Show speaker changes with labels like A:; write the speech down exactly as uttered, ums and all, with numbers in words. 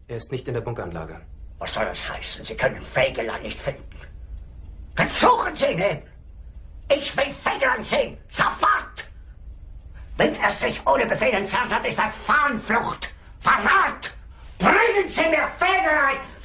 A: Er ist nicht in der Bunkeranlage.
B: Was soll das heißen? Sie können Fegelein nicht finden. Dann suchen Sie ihn hin. Ich will Fegelein sehen. Sofort! Wenn er sich ohne Befehl entfernt hat, ist das Fahnenflucht. Verrat! Bringen Sie mir Fegelein!